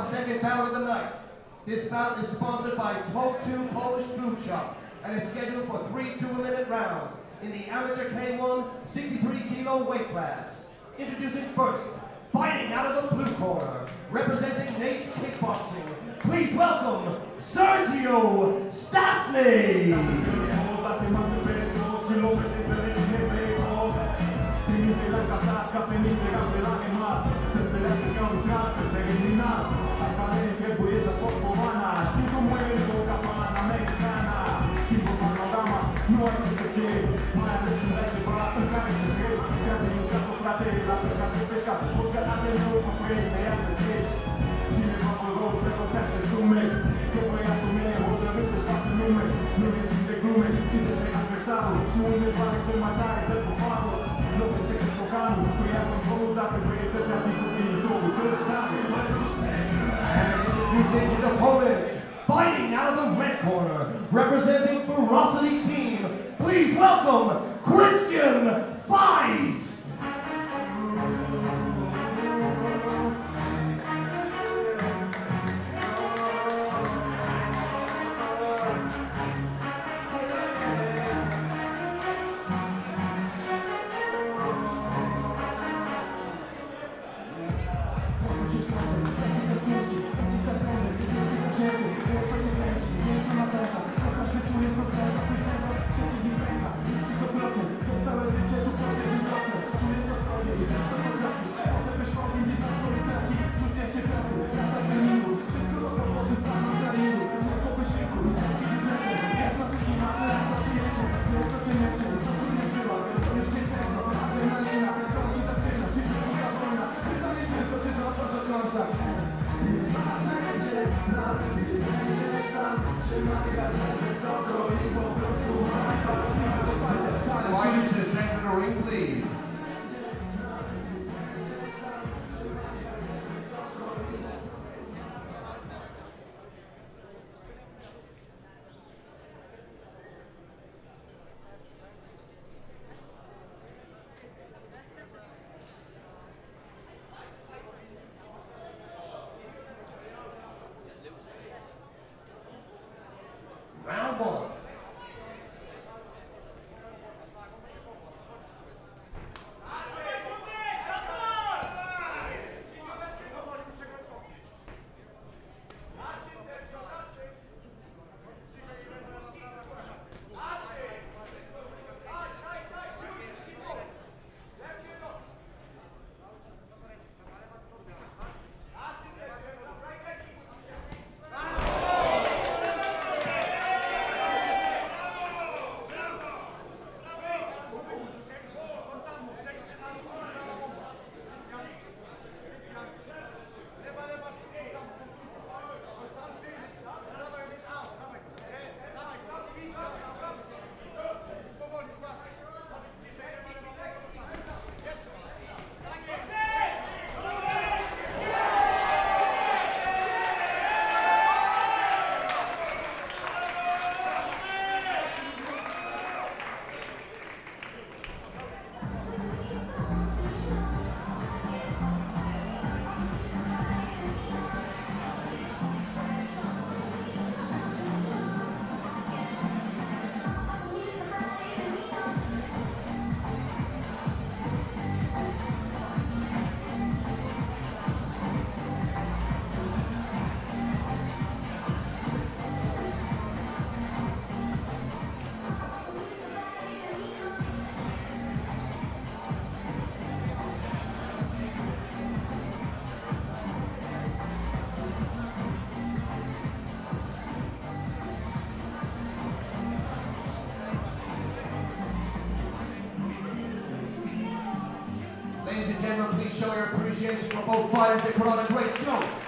our second bout of the night. This bout is sponsored by Top 2 Polish Food Shop and is scheduled for 3 2-minute rounds in the amateur K-1 63-kilo weight class. Introducing first, fighting out of the blue corner, representing Naas Kickboxing, please welcome Sergio Strasnei. Introducing his opponent, fighting out of the red corner, representing Ferocity team, please welcome Krystian Feist. Fighters to center the ring, please. Round one. Ladies and gentlemen, please show your appreciation for both fighters. They put on a great show.